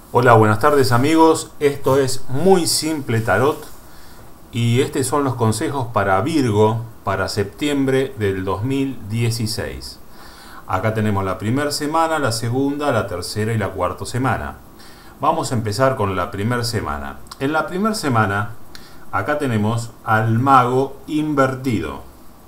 Hola, buenas tardes amigos, esto es Muy Simple Tarot y estos son los consejos para Virgo para septiembre del 2016. Acá tenemos la primera semana, la segunda, la tercera y la cuarta semana. Vamos a empezar con la primera semana. En la primera semana, acá tenemos al mago invertido.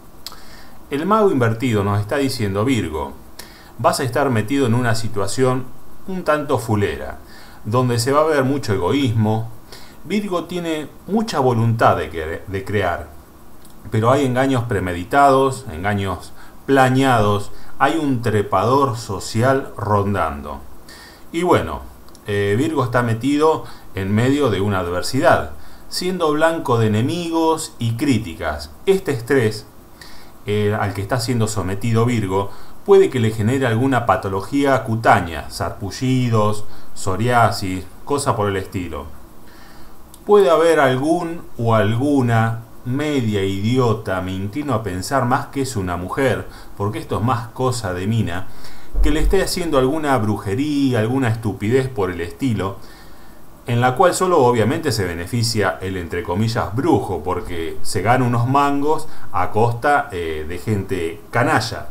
El mago invertido nos está diciendo: Virgo, vas a estar metido en una situación un tanto fulera, donde se va a ver mucho egoísmo. Virgo tiene mucha voluntad de crear, pero hay engaños premeditados, engaños planeados, hay un trepador social rondando. Y bueno, Virgo está metido en medio de una adversidad, siendo blanco de enemigos y críticas. Este estrés al que está siendo sometido Virgo puede que le genere alguna patología cutánea, sarpullidos, psoriasis, cosa por el estilo. Puede haber algún o alguna media idiota, me inclino a pensar más que es una mujer, porque esto es más cosa de mina, que le esté haciendo alguna brujería, alguna estupidez por el estilo, en la cual solo obviamente se beneficia el entre comillas brujo, porque se gana unos mangos a costa de gente canalla.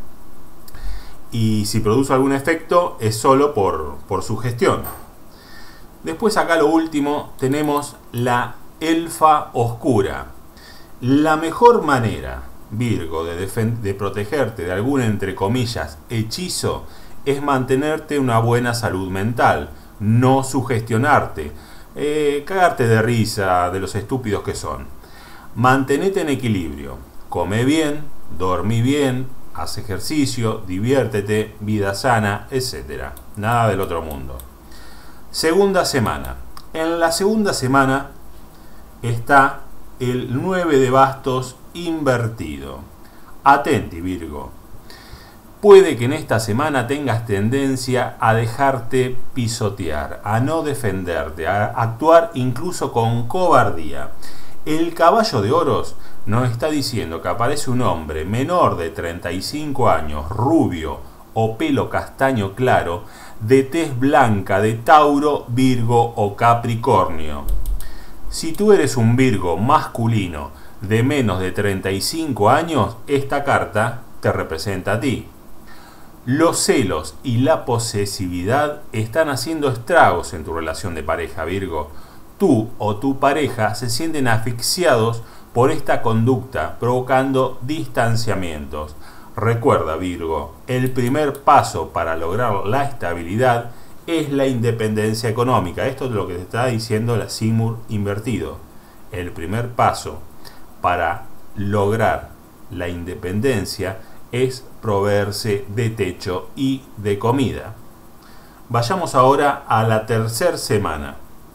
Y si produce algún efecto es solo por su gestión. Después acá lo último tenemos la elfa oscura. La mejor manera, Virgo, de protegerte de algún entre comillas hechizo es mantenerte una buena salud mental, no sugestionarte, cagarte de risa de los estúpidos que son. Mantenete en equilibrio, come bien, dormí bien, haz ejercicio, diviértete, vida sana, etc. Nada del otro mundo. Segunda semana. En la segunda semana está el 9 de bastos invertido. Atenti, Virgo. Puede que en esta semana tengas tendencia a dejarte pisotear, a no defenderte, a actuar incluso con cobardía. El caballo de oros nos está diciendo que aparece un hombre menor de 35 años, rubio o pelo castaño claro, de tez blanca, de Tauro, Virgo o Capricornio. Si tú eres un Virgo masculino de menos de 35 años, esta carta te representa a ti. Los celos y la posesividad están haciendo estragos en tu relación de pareja, Virgo. Tú o tu pareja se sienten asfixiados por esta conducta, provocando distanciamientos. Recuerda, Virgo, el primer paso para lograr la estabilidad es la independencia económica. Esto es lo que te está diciendo la Simur invertido. El primer paso para lograr la independencia es proveerse de techo y de comida. Vayamos ahora a la tercera semana.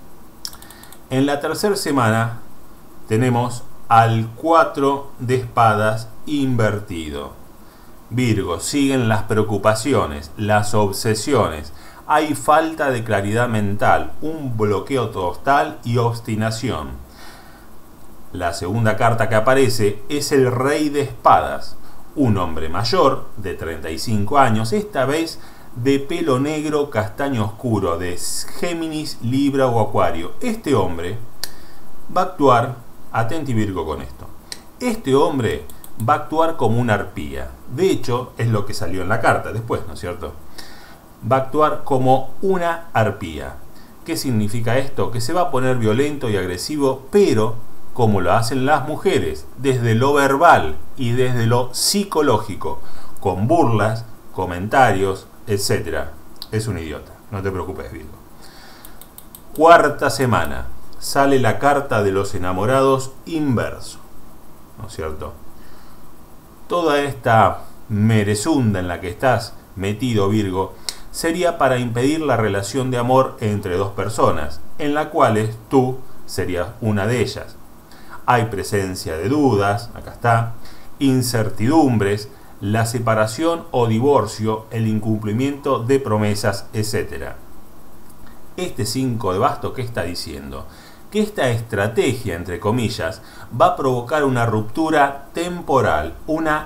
En la tercera semana tenemos al 4 de espadas invertido. Virgo, siguen las preocupaciones, las obsesiones. Hay falta de claridad mental, un bloqueo total y obstinación. La segunda carta que aparece es el Rey de Espadas. Un hombre mayor, de 35 años, esta vez de pelo negro castaño oscuro, de Géminis, Libra o Acuario. Este hombre va a actuar, atenti Virgo con esto, este hombre va a actuar como una arpía. De hecho, es lo que salió en la carta después, ¿no es cierto? Va a actuar como una arpía. ¿Qué significa esto? Que se va a poner violento y agresivo, pero como lo hacen las mujeres, desde lo verbal y desde lo psicológico, con burlas, comentarios, etc. Es un idiota, no te preocupes, Virgo. Cuarta semana, sale la carta de los enamorados inverso, ¿no es cierto? Toda esta merezunda en la que estás metido, Virgo, sería para impedir la relación de amor entre dos personas, en la cual tú serías una de ellas. Hay presencia de dudas, acá está, incertidumbres, la separación o divorcio, el incumplimiento de promesas, etc. Este 5 de bastos, ¿qué está diciendo? Que esta estrategia, entre comillas, va a provocar una ruptura temporal, una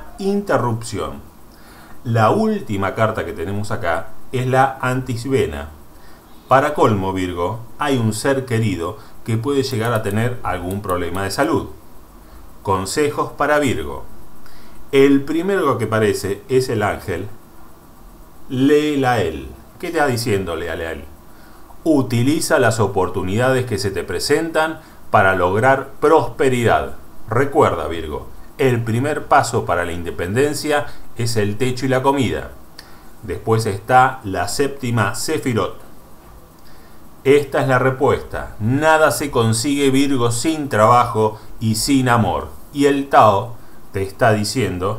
interrupción. La última carta que tenemos acá es la Antisvena. Para colmo, Virgo, hay un ser querido que puede llegar a tener algún problema de salud. Consejos para Virgo. El primero que aparece es el ángel Leelael. ¿Qué te está diciendo Leelael? Utiliza las oportunidades que se te presentan para lograr prosperidad. Recuerda, Virgo, el primer paso para la independencia es el techo y la comida. Después está la séptima Sefirot. Esta es la respuesta. Nada se consigue, Virgo, sin trabajo y sin amor. Y el Tao te está diciendo: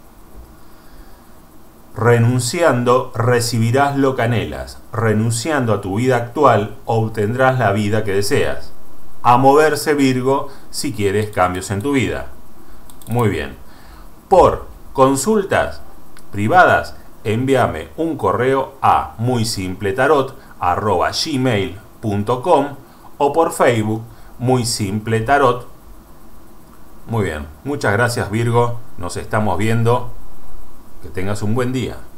renunciando recibirás lo que anhelas. Renunciando a tu vida actual obtendrás la vida que deseas. A moverse, Virgo, si quieres cambios en tu vida. Muy bien. Por consultas privadas, envíame un correo a muysimpletarot@gmail.com o por Facebook Muy Simple Tarot. Muy bien, muchas gracias, Virgo, nos estamos viendo, que tengas un buen día.